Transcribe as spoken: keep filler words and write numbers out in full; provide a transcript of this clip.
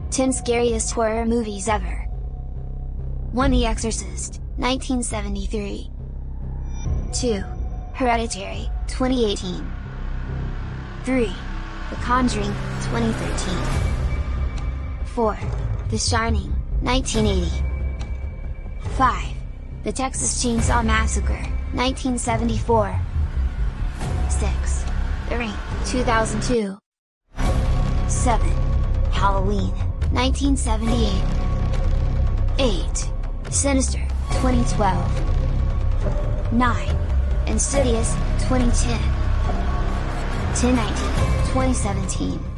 ten Scariest Horror Movies Ever. one The Exorcist, nineteen seventy-three. two Hereditary, twenty eighteen. three The Conjuring, twenty thirteen. four The Shining, nineteen eighty. five The Texas Chainsaw Massacre, nineteen seventy-four. six The Ring, two thousand two. seven Halloween, nineteen seventy-eight. eight Sinister, twenty twelve. nine Insidious, twenty ten. ten nineteen, twenty seventeen.